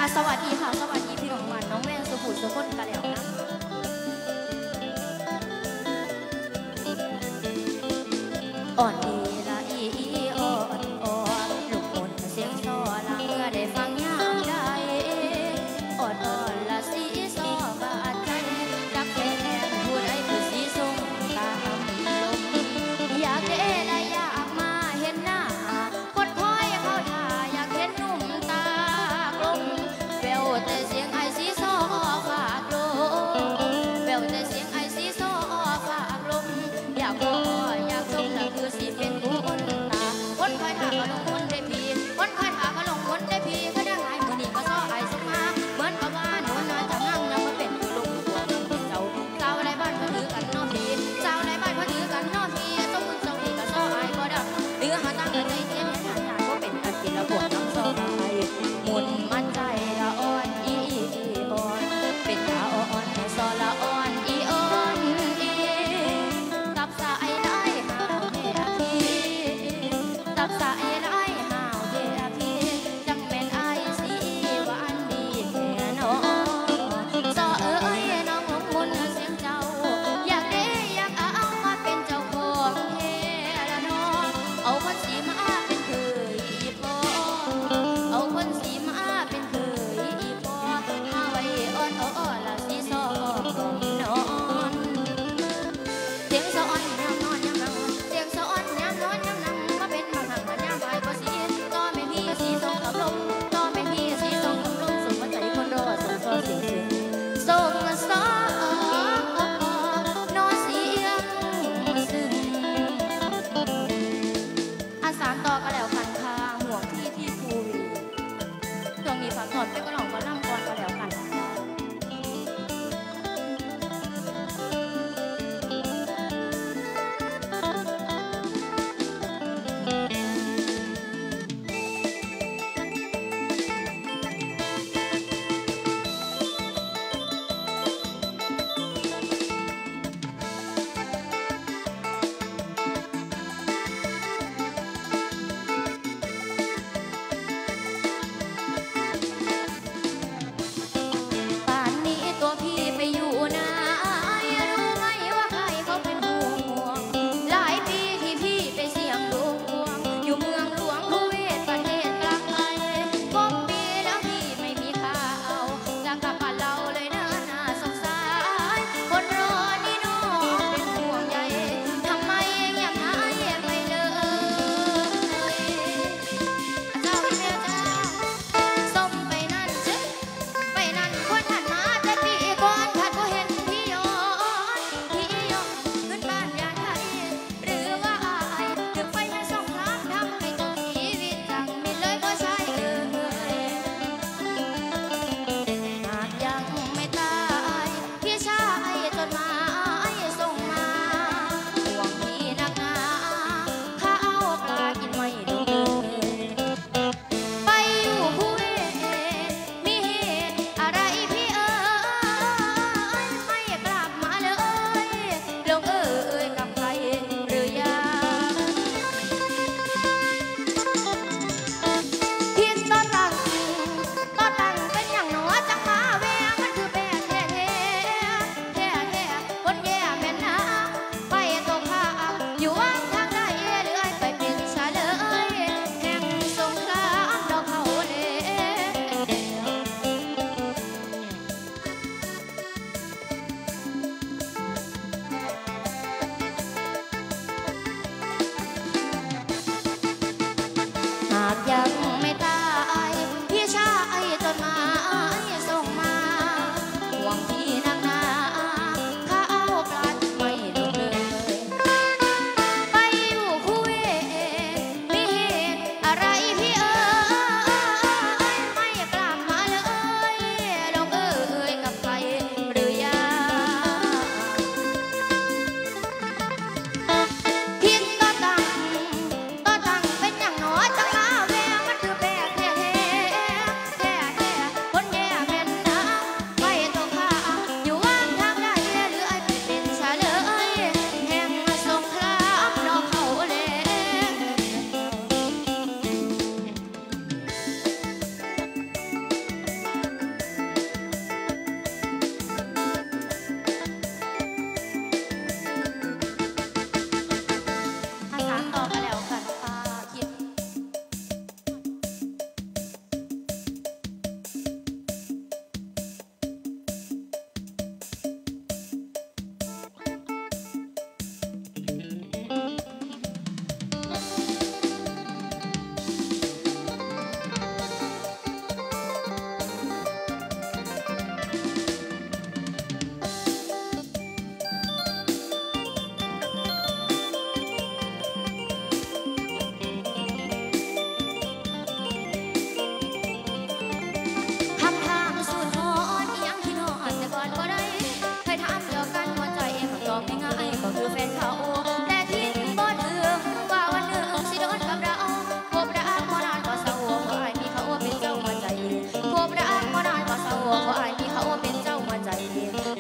สวัสดีค่ะสวัสดีพี่น้องมันน้องแวงสุขุมสุขคนกันแล้วนะอ่อนดีละอีอ่อนอ่อนลูกมนเสียงซอละเมื่อได้ฟังยามใดอ่อนอ่อนละสีซอบาดใจรักแท้ผู้ใดคือสีทรงตามลมอยากเด้และอยากมาเห็นหน้าคนคอยเข้าท่าอยากเห็นหนุ่มตากลมแววแต่เสียงไอสีซอฝากลมแววแต่เสียงไอสีซอฝากลมอยากบอกอยากชมน่ะคือสีเป็นบุญตาคนคอยท่าก็ลงคนได้พีคนคอยท่าก็ลงคนได้พีก็ได้หายมือนี้ก็ซอไอสมาเหมือนกับว่าหนูน้อยจะงั่งนะมาเป็นผู้ลงตัวเจ้าเจ้าในบ้านเขาถือกันนอพีเจ้าในบ้านเขาถือกันนอพีเจ้าบุญเจ้าพีก็ซอไอก็ได้หรือหาตั้งใจเทียนหาหาก็เป็นอันกินละบวกน้ำซอไอหมุนมันใจละอ่อนอีอ่อนเป็นตาอ่อนซอละอ่อนอีอ่อนอีกับสาย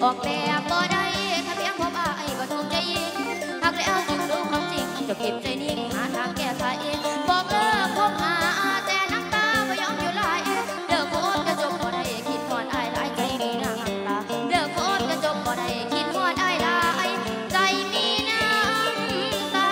บอกแบบบ่ได้ถ้าเพียงพบอายก็ถูกใจยิงหากแล้วจึงรู้ความจริงจะเก็บใจนิ่งหาทางแก้ไขบอกเลิกคบหาแต่น้ำตาไม่ยอมอยู่ไหลเลิกโคตรจะจบบ่ได้คิดหอดอายหลายใจมีน้ำตาเลิกโคตรจะจบบ่ได้คิดหอดอายหลายใจมีน้ำตา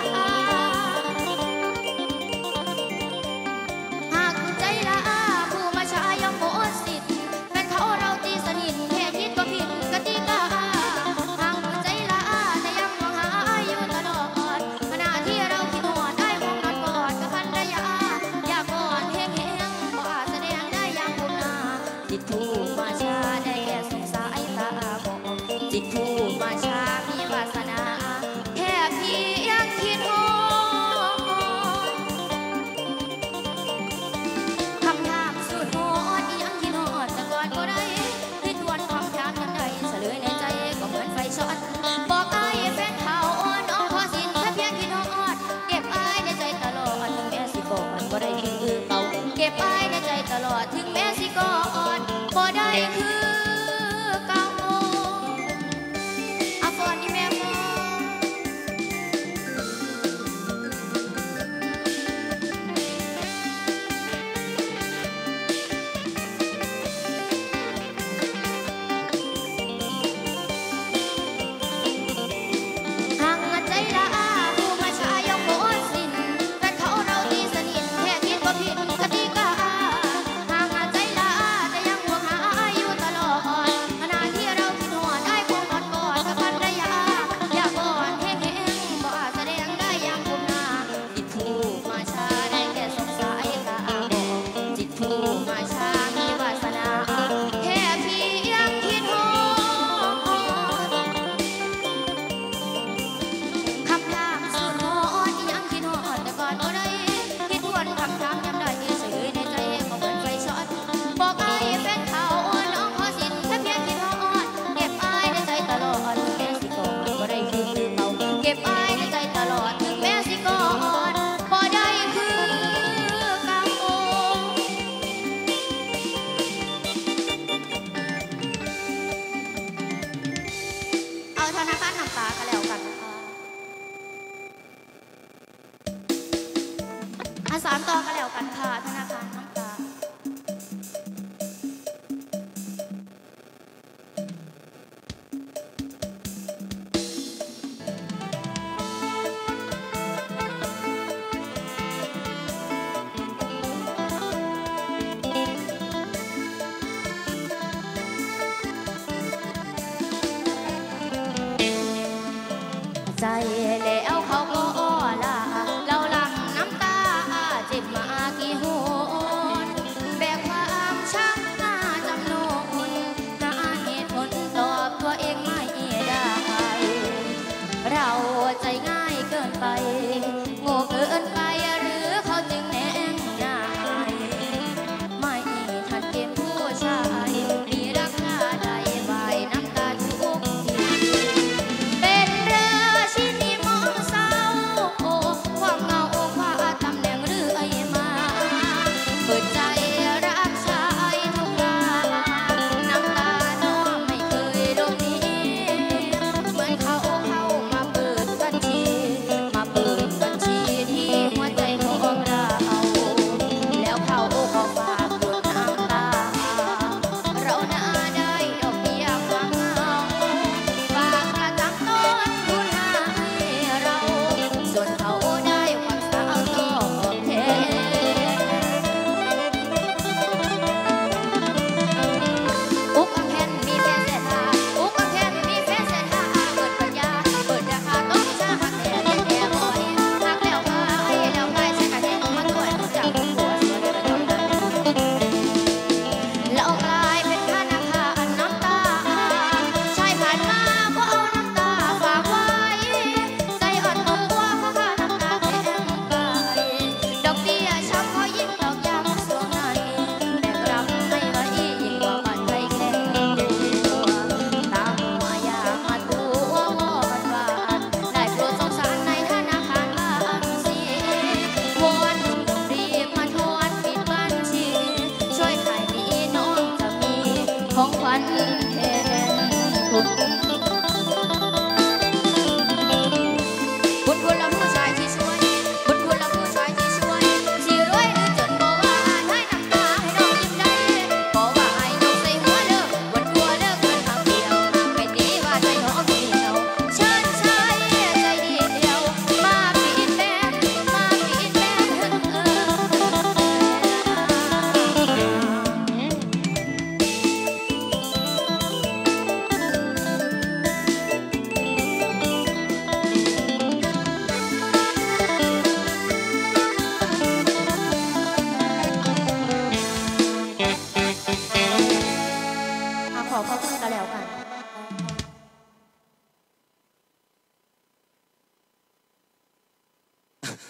หากใจละผู้มาชายยอมหมดสิทธิ์แฟนเขาเราตีสนิทแค่คิดก็ผิดกติกาหากใจละแต่ยังมองหาอยู่ตลอดขณะที่เราคิดหอดได้คงนอนกอดกับภรรยาอยากกอดแห้งบ่อาจแสดงได้อย่างก้มหน้าจิตผู้มาชาได้แค่สงสายตาบอกจิตผู้มาชามีวาสนาแค่เพียงคิดหอดคำถามสุดโหดยังคิดหอดแต่ก่อนก็ได้ที่ทวนความถามยังไงเฉลยในใจก็เหมือนไฟช็อตบอกไอ้แฟนเขาน้องขอสินแค่เพียงคิดหอดเก็บไอ้ในใจตลอดถึงแม้สิก่อนบ่ได้คือเก่าเก็บไอ้ในใจตลอดถึงแม้สิก่อนบ่ได้คือเก่าเอาก่อนที่แม่พอหากใจละผู้มาชายยอมหมดสิ้นแฟนเขาเราตีสนิทแค่คิดก็ผิดกติกาหากใจละแต่ยังห่วงหาอยู่ตลอดขณะที่เราคิดหอดได้คงนอนกอดกับภรรยาอยากกอดแห้งบ่อาจแสดงได้อย่างก้มหน้าจิตผู้มาชาได้แค่สงสายตาบอกจิตผู้มาชามีวาสนาแค่เพียงคิดหอดคำถามสุดโหดยังคิดหอดแต่ก่อนก็ได้คิดทวนคำถามยังได้เฉยในใจก็เหมือนไฟช็อตบอกไอ้แฟนเขาน้องขอสินแค่เพียงคิดหอดเก็บไอ้ในใจตลอดถึงแม้สิก่อนบ่ได้คือเก่าเก็บไอ้ในใจตลอดถึงแม้สิก่อนบ่ได้คือเก่าเอาธนาคารน้ำตาก็แล้วกันค่ะสามต่อก็แล้วกันค่ะธนาคารน้ำตาใจแล้วเขาก็ล่ะเราหลั่งน้ำตาเจ็บมากี่หนแบกความช้ำหน้าจำนวนหาเหตุผลตอบตัวเองไม่ได้ เราใจง่ายเกินไปโง่เกินไปหรือเขาจึงแน่งนายไม่ทันเกมผู้ชายมีรักหน้าใดใบน้ำตาทุกทีเป็นราชินีมองเศร้าความเหงาความตำแหน่งเรื่อยมาเปิดใจรักชายทุกราน้ำตาน้องไม่เคยลงนี้เหมือนเขามาเปิดบัญชี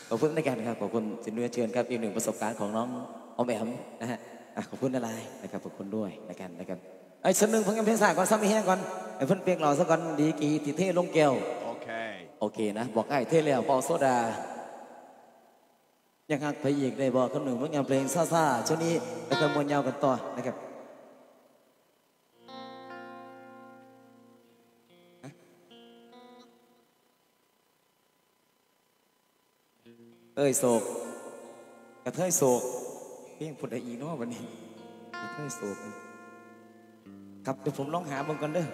ขอบคุณในการครับขอบคุณสินเรือเชิญครับอีกหนึ่งประสบการณ์ของน้องออมแอมนะฮะขอบคุณอะไรนะครับขอบคุณด้วยนะครับไอ้ส่วนหนึ่งเพิ่งเพลงสายก่อนซ้ำอีกแห้งก่อนไอ้เพิ่นเปียกหล่อซะก่อนดีกีติเทลงแก้วโอเคนะบอกไอ้เทแล้วพอโซดายังหักไปอีกได้บอกคนหนึ่งเพิ่งเพลงซ่าๆช่วงนี้แล้วก็มวนยาวกันต่อนะครับเอ้ยโศกกระเทยโศกเพียงผุดได้อีกเนาะวันนี้กระเทยโศกครับเดี๋ยวผมลองหาเบิ่งก่อนเด้อ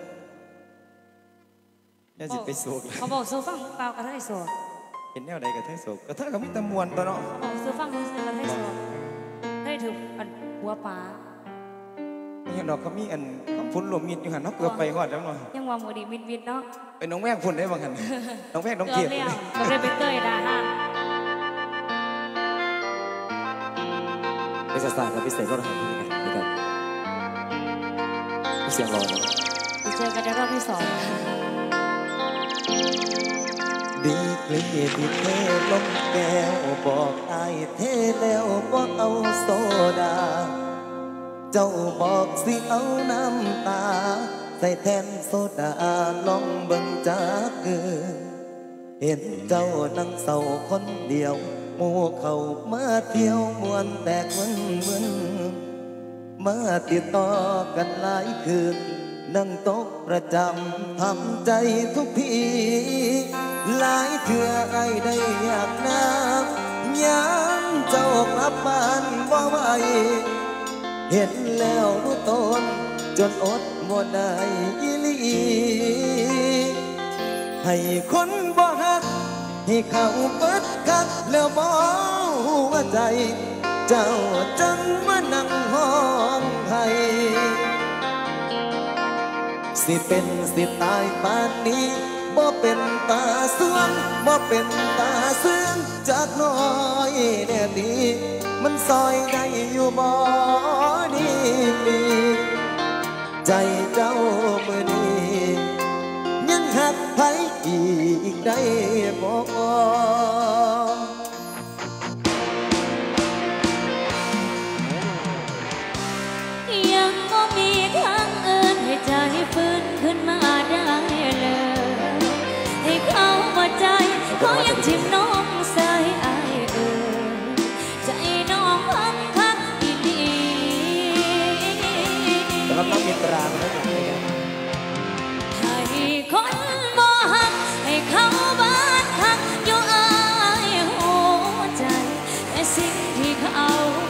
อย่าสิไปโศกเขาบอกโซฟังเปล่ากระเทยโซเห็นแนวใดกระเทยโศกกระเทยก็มีแต่มวนตัวเนาะบอกโซฟังรู้สึกกระเทยโซได้ถูกอันหัวป๋าไม่เห็นดอกเขามีอันคำพุ่นรวมมิดอยู่หันเนาะเกือบไปหอดแล้วเนาะยังว่ามือดีมิดเนาะเป็นน้องแม่งพุ่นได้บ้างกันน้องแม่งน้องเกียรติก็เลยไปเตยดาฮะเป็นศาสตร์กับพิเศษก็ได้นะครับเสียงรอเลยเจอกันในรอบที่2 ดีกลีที่เทลงแก้วบอกไอ้เทแล้วบอกเอาโซดาเจ้าบอกสิเอาน้ำตาใส่แทนโซดาลองเบิ่งจากเกินเห็นเจ้านั่งเศร้าคนเดียวหมู่เขามาเที่ยวมวนแตกมึนมาติดต่อกันหลายคืนนั่งโต๊ะประจำทำใจทุกทีหลายเถื่อไอ้ได้อยากน้ำย้ำเจ้ากลับบ้านบ่ไหวเห็นแล้วรู้ตนจนอดบ่ได้อีหลีให้คนบ่ฮักให้เขาเปิดคักแล้วบ่หัวใจเจ้าจังมานั่งห้องให้สิเป็นสิตายปานนี้บ่เป็นตาสวงบ่เป็นตาเสื่องจากน้อยแน่ดีมันซอยได้อยู่บ่นี่ใจเจ้ามือนี้ยังหักไผอีกได้บ่ยังบ่มีทางอื่นให้ใจฟื้นขึ้นมาได้เลยให้เขามาใจเขายังทิ่มน้องใส่ไอใจน้องพังคักอีหลีแต่ว่าต้องมีตราไม่ได้ให้คนบ่ฮักให้เขาบ้านคักอยู่อายหัวใจแต่สิ่งที่เขา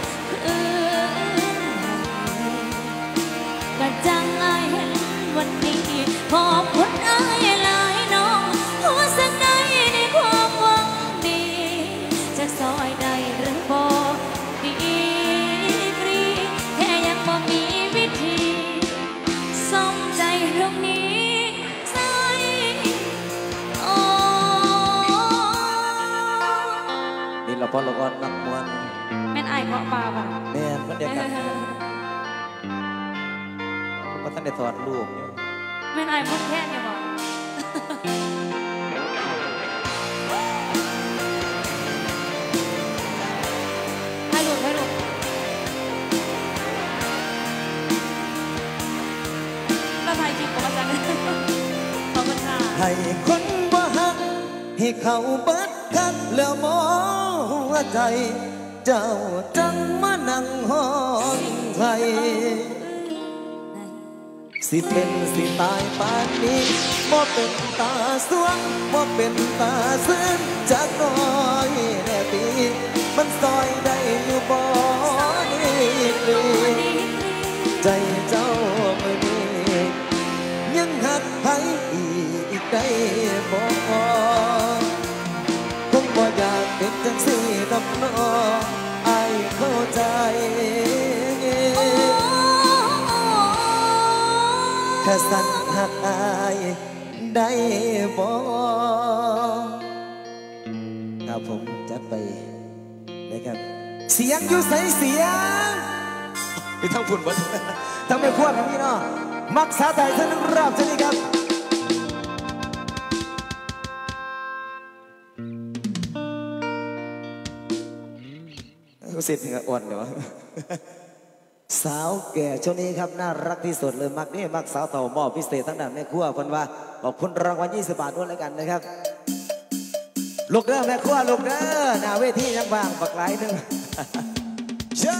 ก็จังอายเห็นวันนี้ขอบคุณอายหลายน้องหัวสักใดในความหวังดีจะซอยได้หรือบ่ดีกรีแค่ยังบ่มีวิธีสมใจตรงนี้ใจนี่เราพอเราก็นักมวนแม่นอายเพราะปลาบ่แม่นมันเดียวกันว่าท่านได้ถอดรูปอยู่ไม่นายพูดแค่เนี่ยบอกให้หลุดแล้วถ่ายคลิปกับอาจารย์ขอบคุณค่ะให้คนบ่ฮักให้เขาเบิดคักแล้วมองหัวใจเจ้าจังมานั่งห้องไทยสิเป็นสิตายปานนี้บ่เป็นตาสวงบ่เป็นตาซึ้งจากน้อยแน่ปีมันซอยได้อยู่บ่นี่ใจเจ้ามือนี้ยังหักไผอีกได้บ่คงบ่อยากเป็นจังสิดอกน้องอายเข้าใจแค่สั่นหักอายได้บ่ครับผมจัดไปนะครับเสียงอยู่ใส่เสียงไปทั้งฝุ่นวัดทั้งไม่ควรทั้งนี้เนาะมักษาไทยทั้งนึงรอบเช่นนี้ครับเสร็จเหงอ่อนเลยวะสาวแก่ช่วงนี้ครับน่ารักที่สุดเลยมักนี่มักสาวเต่ามอบพิเศษทั้งด้านแม่ครัวคนว่าขอบคุณรางวัล20 บาทด้วยแล้วกันนะครับลูกเด้อแม่ครัวลูกเด้อหน้าเวทียังว่างบักหลายนึงเชื่อ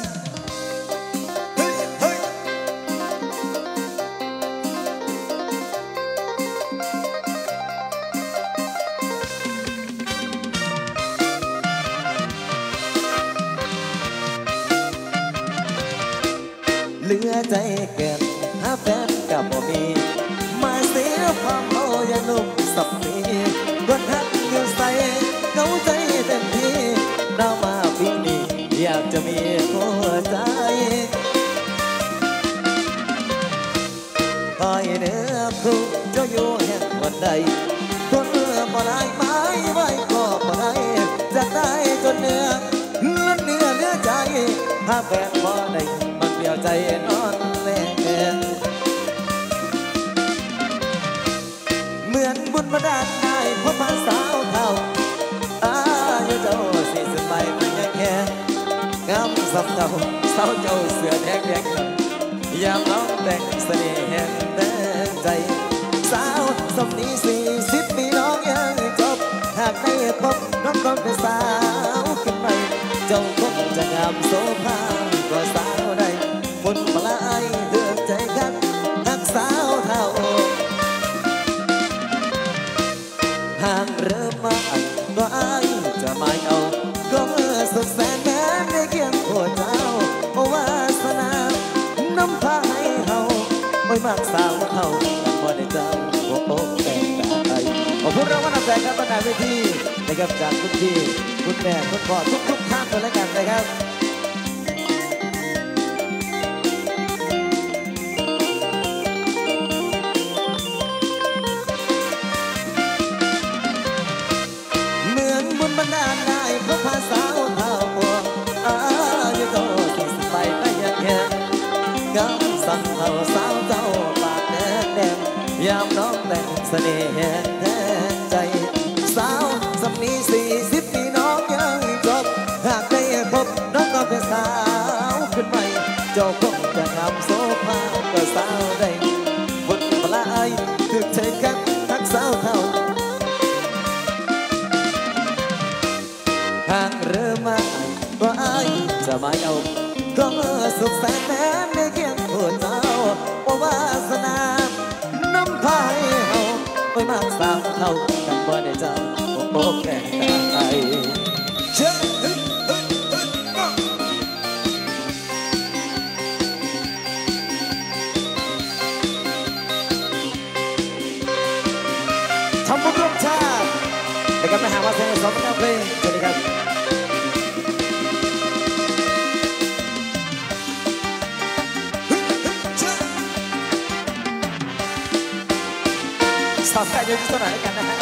เหลือใจเกินหาแฟนกับบ่มีมาเสียความเมาอย่านุ่มสับนีคนหักอยู่ใส่เงาใจเต็มที่เรามาปีนี้อยากจะมีหัวใจคอยเนื้อคู่เจ้าอยู่แห่งวันใดคนบ่ได้ไม้ไว้ก็บ่ได้จะได้จนเนื้อใจหาแฟนบ่ได้เดียวใจนอนแลงเหมือนบุญมาดาลได้พบพาสาวเท่าอยู่เจ้า40 ไปมันยังแค่งามสับเจ้าสาวเจ้าเสือแดงยามน้องแต่งเสน่ห์แห่งแดงใจสาวสมนี้40 ปีน้องยังจบหากได้พบน้องต้องเป็นสาวขึ้นไปเจ้าคงจะงามโสภาก็สาวได้บนปลายเดือดใจกันหักสาวเท่าห่างเริ่มมาอันก็อายจะไม่เอาก็เมื่อสุดแสนแม้ในเกียงโคเจ้าโอวาสนาน้ำพาให้เฮาไม่มากสาวเท่าพอได้เจ้าโอ้โอ้แต่ใจขอบคุณเราว่านำใจครับบรรดาเวทีนะครับจากคุณพี่คุณแม่คุณพ่อทุกท่านเลยกันนะครับบรรดาได้พบพาสาวเท่าพวงอยู่โต40 ไปได้ยังแค่งามสั่งเท่าสาวเจ้าปากแดงยามน้องแต่งเสน่ห์แห่งแท้ใจสาวสำนี40 ปีน้องยังจบหากได้พบน้องก็เป็นสาวขึ้นใหม่เจ้าคงจะงามโสภาก็สาวได้บนปลายถึกใจกันทักสาวเท่าห่างเริ่มมาก็อายจะไม่เอาก็สุขแสนแม้ในเกียงโคเจ้าโอวาสนาน้ำพายเฮาไม่มากสาวเท่ากันบ่ได้เจ้าโอ้แก่ตายเชื่อทำบุญร่วมชาติแต่ก็ไม่หาว่าเพลงสองเพลงสวัสดีครับสาวแฟนอยู่ที่ตัวไหนกันนะฮะ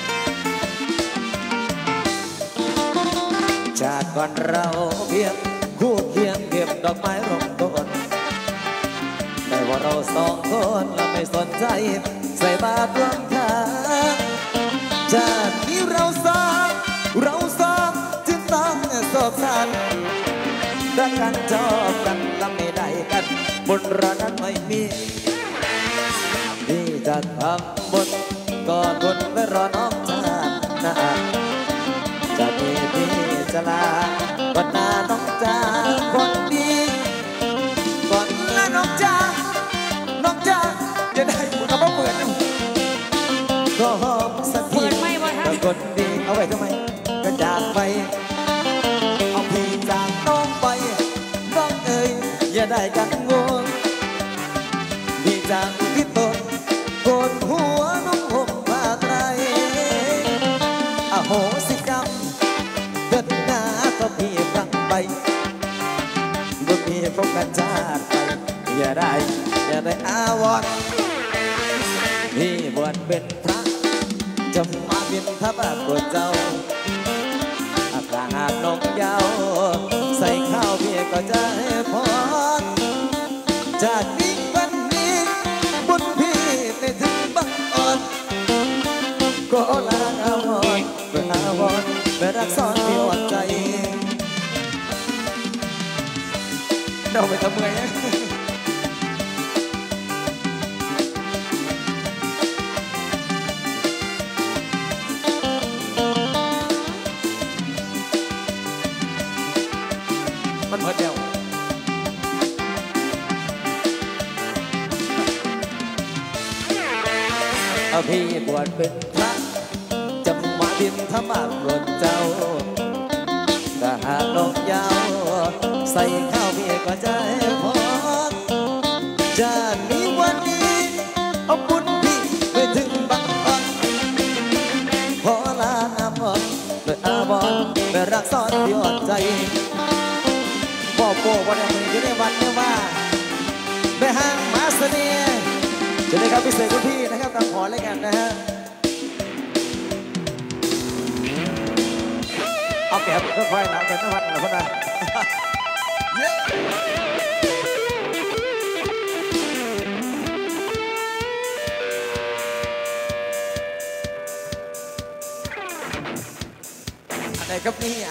จากก่อนเราเพียงคู่เคียงเก็บดอกไม้ร่มต้นแต่ว่าเราสองคนเราไม่สนใจใส่บาตรร่วมทางจากนี้เราสองจึงต้องสอบสันรักกันชอบกันและไม่ได้กันบนเรานั้นไม่มีที่จะทำบุญก่อนบุญไว้รอน้องชาติหน้าจะมีที่จะลาวันหน้าน้องจ้าคนดีก่อนหน้าน้องจ้าจะได้บุญเอามาเปิดก็หอมสักทีก็คนดีเอาไว้ทำไมก็จากไปเอาพี่จากน้องไปน้องเอ๋ยอย่าได้กังวลพี่จากพี่ตนโกนหัวน้องห่มผ้าไตรอโหสิกรรมเดินหน้าก็พี่ฟังไปบุญพี่พบกันชาติไปอย่าได้อาวรณ์พี่บวชเป็นพระจะมาบินทบาทบวชเจ้าอาคาหากนกยาวใส่ข้าวพี่ก็จะให้พรจากนี้วันนี้บุญพี่ไม่ถึงบังอ่อนก็ลาอาวรณ์เพื่ออาวรณ์เพื่อรักษาพี่หวัดใจเราไปทำเมื่อยมันเพิ่นเดียวพี่บวชเป็นพระจะมาบินธรรมะรถเจ้าถ้าหากลงยาวใส่ข้าวพี่ก็จะพอจะมีวันนี้เอาบุญพี่ไปถึงบังอ่อนขอลาอาบอนโดยอาบอนไปรักซ้อนที่อ่อนใจพ่อโป้วันนี้อยู่ในวัดเนี่ยว่าไปห้างมาเสน่ห์จะได้ครับพิเศษคุณพี่นะครับตามขอเลยกันนะฮะเอาแกะค่อยๆนะแกะนวัดนะพ่อนะอะไรครับนี่อ่ะ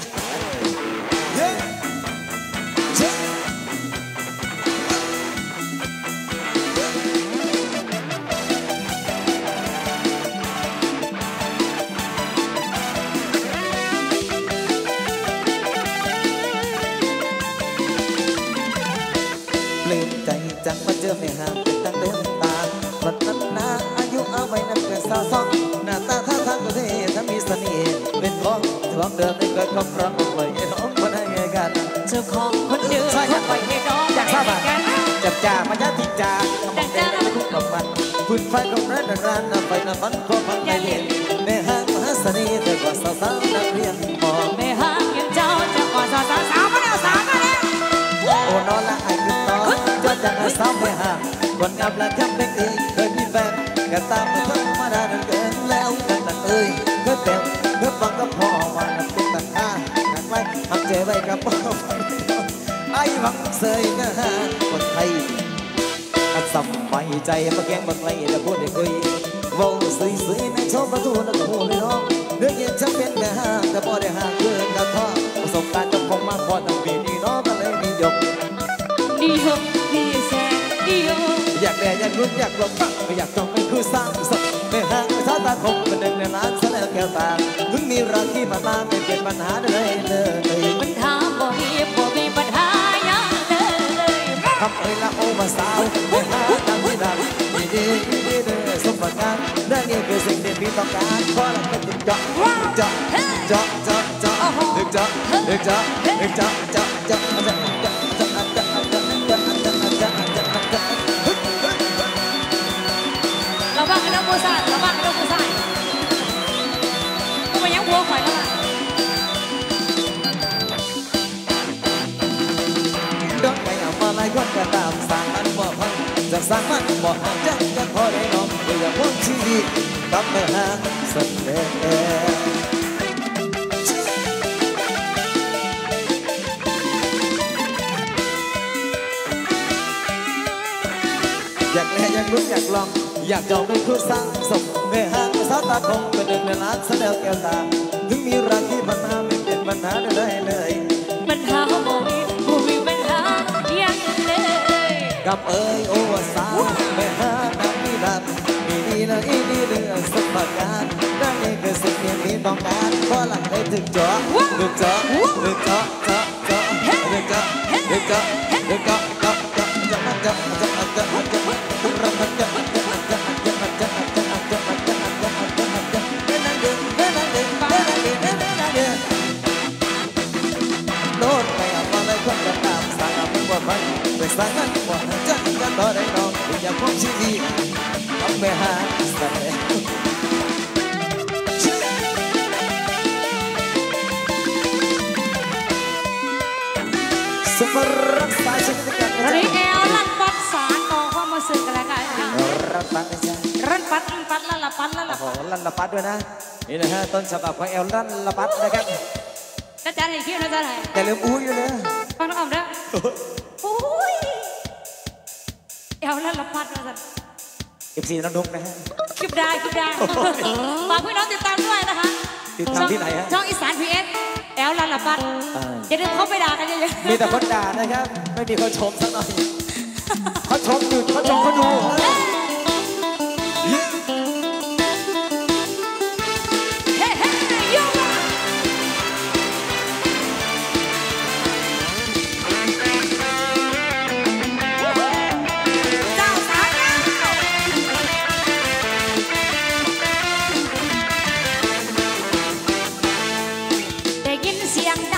ลืมใจจังมาเจอไม่ห่างเป็นตั้งเดินตาวันนั้นนาอายุเอาไว้นั่นเป็นสาวสองหน้าตาท่าทางก็เท่ถ้ามีเสน่ห์เป็นของทองเดิมไม่เคยครอบครองไว้ให้น้องคนให้กันเจ้าของคนเดิมไว้ให้น้องอยากทราบอ่ะจับจ่ามาญาติจ่าทำใจได้ทุกกับมันพื้นไฟของร้านร้านไฟน้ำมันพอพังไม่เห็นแม่ห้างมหาเสน่ห์แต่กว่าสาวนักเรียนมองแม่ห้างยังเจ้าจะกว่าสาวมาแล้วสาวมาแล้วโอ้นอนละไอ้คือตอนจอดจากสาวแม่ห้างคนงามและแคมเป็นเอ้ยเคยมีแฟนกันตามมาธรรมดาเดินแล้วกันนั่นเอ้ยก็เต็มก็ฟังก็พอมาเป็นตัดข้ากันไว้ทำใจไว้กับพ่อไอ้หวังเสยนะฮะคนไทยอัดสับใบใจมาแกงบังไล่แต่พูดได้คุยว่าสวยๆในโชว์ประตูนักหูเลยน้องเรื่องเย็นฉันเป็นแม่ห้างแต่พอได้ห่างเกินกับพ่อประสบการณ์จะคงมากพอตั้งปีนี้น้องก็เลยนิยมแสนดีอยากแด่อยากลุ้นอยากหลบฟังไม่อยากจองไม่คือสร้างสดไม่ห่างไม่ท้าตาคงเป็นหนึ่งในล้านแสดงแก้วตาถึงมีรักที่ผ่านมาไม่เป็นปัญหาเลยปัญหาบ่มีปัญหาอย่างเลยทำเอ้ยละโอมาสาวไม่หาทางที่ดังดีสมบัติงานนั่นเองคือสิ่งที่พี่ต้องการเพราะเราเป็นตึกเจาะเจาะเจาะเจาะเจาะตึกเจาะตึกเจาะตึกเจาะเจาะเจาะระวังให้น้องบัวสายระวังให้น้องบัวสายก็มายังบัวข่อยแล้วล่ะดอกไม้เอามาไล่ควันก็ตามสร้างมันบ่พังจะสร้างมันบ่ห่างจังกันพอได้น้องเพื่อพ้นชีวิตกับแม่ห้างเสน่ห์อยากแลอยากลุ้นอยากลองอยากจองเป็นคู่สร้างสมแม่ห้างสาวตาคงเป็นหนึ่งในล้านแสดงแก้วตาถึงมีรักที่ผ่านมาไม่เป็นปัญหาได้เลยปัญหาบ่มีปัญหาอย่างเลยกับเอ้ยโอ้สาวแม่ห้างน้ำมีรักมีดีนะอีดีเรื่องสมบัติการนั่นเองคือสิ่งที่มีต้องการเพราะหลังได้ถึงเจาะถึงเจาะถึงเจาะเจาะเจาะถึงเจาะถึงเจาะถึงเจาะเจาะเจาะเจาะเจาะเจาะเจาะเจาะเป็นสายงานกว่าจังกันต่อได้น้องอยากพบชีวิตกับแม่ห้างเสน่ห์สมรักษาชีวิตกันรีแอลลันปัดสารต่อความมาสื่อกันแล้วกันรันปัดใช่รันปัดลันละปัดโอ้ลันละปัดด้วยนะนี่นะฮะต้นฉบับของแอลลันละปัดนะครับจะจัดให้คิวนะจัดให้แต่ลืมอุ้ยอยู่เลยฟังน้องอมเด้ออุ้ยแอลลันละปัดนะจัด 14น้องดุ๊กนะฮะคลิปได้ฝากพี่น้องติดตามด้วยนะคะติดตามที่ไหนฮะช่องอีสานพีเอสแอลลันละปัดอย่าลืมเข้าไปด่ากันเยอะๆมีแต่คนด่านะครับไม่มีคนชมสักหน่อยเขาชมอยู่เขาชมเขาดูได้ยินเสียง